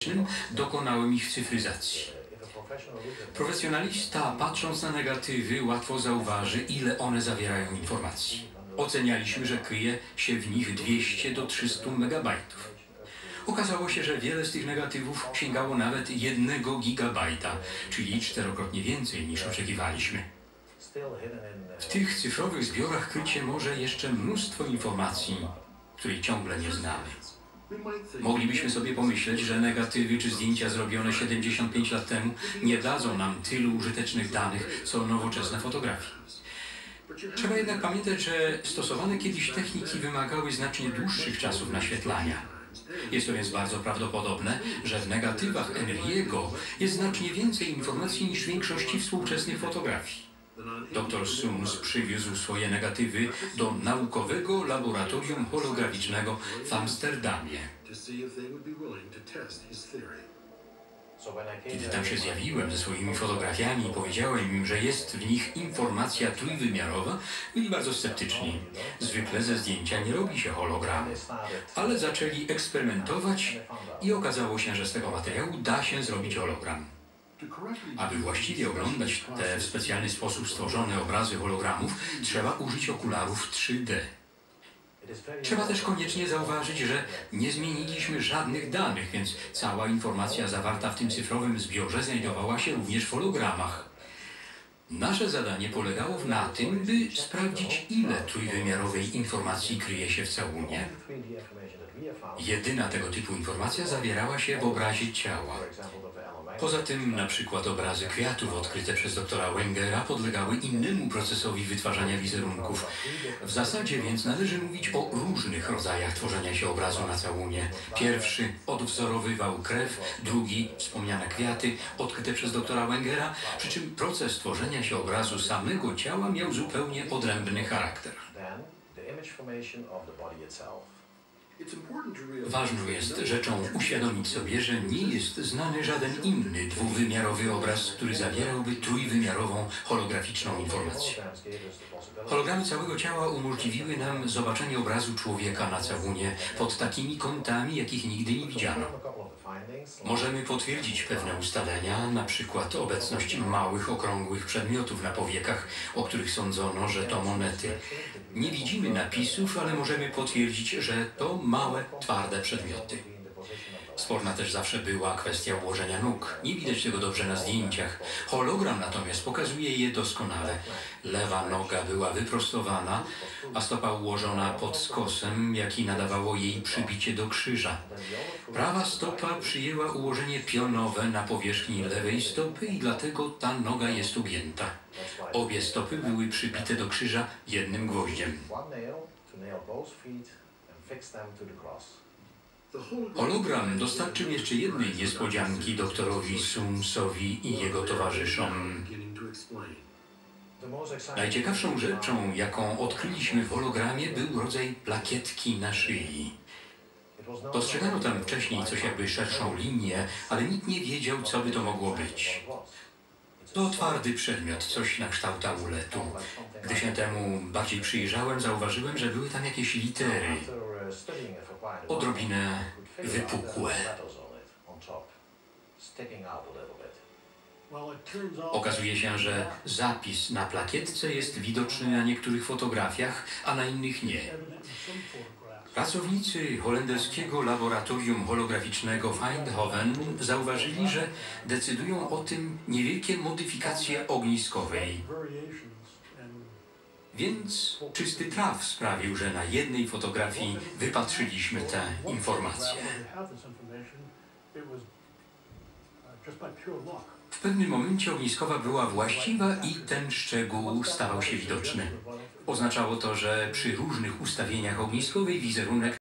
dokonałem ich cyfryzacji. Profesjonalista, patrząc na negatywy, łatwo zauważy, ile one zawierają informacji. Ocenialiśmy, że kryje się w nich 200 do 300 megabajtów. Okazało się, że wiele z tych negatywów sięgało nawet 1 gigabajta, czyli 4-krotnie więcej niż oczekiwaliśmy. W tych cyfrowych zbiorach krycie może jeszcze mnóstwo informacji, której ciągle nie znamy. Moglibyśmy sobie pomyśleć, że negatywy czy zdjęcia zrobione 75 lat temu nie dadzą nam tylu użytecznych danych, co nowoczesne fotografie. Trzeba jednak pamiętać, że stosowane kiedyś techniki wymagały znacznie dłuższych czasów naświetlania. Jest to więc bardzo prawdopodobne, że w negatywach Henry'ego jest znacznie więcej informacji niż w większości współczesnych fotografii. Dr Sooms przywiózł swoje negatywy do naukowego laboratorium holograficznego w Amsterdamie. Kiedy tam się zjawiłem ze swoimi fotografiami i powiedziałem im, że jest w nich informacja trójwymiarowa, byli bardzo sceptyczni. Zwykle ze zdjęcia nie robi się hologramu. Ale zaczęli eksperymentować i okazało się, że z tego materiału da się zrobić hologram. Aby właściwie oglądać te w specjalny sposób stworzone obrazy hologramów, trzeba użyć okularów 3D. Trzeba też koniecznie zauważyć, że nie zmieniliśmy żadnych danych, więc cała informacja zawarta w tym cyfrowym zbiorze znajdowała się również w hologramach. Nasze zadanie polegało na tym, by sprawdzić, ile trójwymiarowej informacji kryje się w całunie. Jedyna tego typu informacja zawierała się w obrazie ciała. Poza tym na przykład obrazy kwiatów odkryte przez doktora Wengera podlegały innemu procesowi wytwarzania wizerunków. W zasadzie więc należy mówić o różnych rodzajach tworzenia się obrazu na całunie. Pierwszy odwzorowywał krew, drugi wspomniane kwiaty odkryte przez doktora Wengera, przy czym proces tworzenia się obrazu samego ciała miał zupełnie odrębny charakter. Ważną jest rzeczą uświadomić sobie, że nie jest znany żaden inny dwuwymiarowy obraz, który zawierałby trójwymiarową holograficzną informację. Hologramy całego ciała umożliwiły nam zobaczenie obrazu człowieka na całunie pod takimi kątami, jakich nigdy nie widziano. Możemy potwierdzić pewne ustalenia, na przykład obecność małych, okrągłych przedmiotów na powiekach, o których sądzono, że to monety. Nie widzimy napisów, ale możemy potwierdzić, że to małe, twarde przedmioty. Sporna też zawsze była kwestia ułożenia nóg. Nie widać tego dobrze na zdjęciach. Hologram natomiast pokazuje je doskonale. Lewa noga była wyprostowana, a stopa ułożona pod skosem, jaki nadawało jej przybicie do krzyża. Prawa stopa przyjęła ułożenie pionowe na powierzchni lewej stopy i dlatego ta noga jest ugięta. Obie stopy były przybite do krzyża jednym gwoździem. Hologram dostarczył jeszcze jednej niespodzianki doktorowi Soomsowi i jego towarzyszom. Najciekawszą rzeczą, jaką odkryliśmy w hologramie, był rodzaj plakietki na szyi. Dostrzegano tam wcześniej coś jakby szerszą linię, ale nikt nie wiedział, co by to mogło być. To twardy przedmiot, coś na kształt amuletu. Gdy się temu bardziej przyjrzałem, zauważyłem, że były tam jakieś litery, odrobinę wypukłe. Okazuje się, że zapis na plakietce jest widoczny na niektórych fotografiach, a na innych nie. Pracownicy holenderskiego laboratorium holograficznego w Eindhoven zauważyli, że decydują o tym niewielkie modyfikacje ogniskowej. Więc czysty traf sprawił, że na jednej fotografii wypatrzyliśmy te informacje. W pewnym momencie ogniskowa była właściwa i ten szczegół stawał się widoczny. Oznaczało to, że przy różnych ustawieniach ogniskowej wizerunek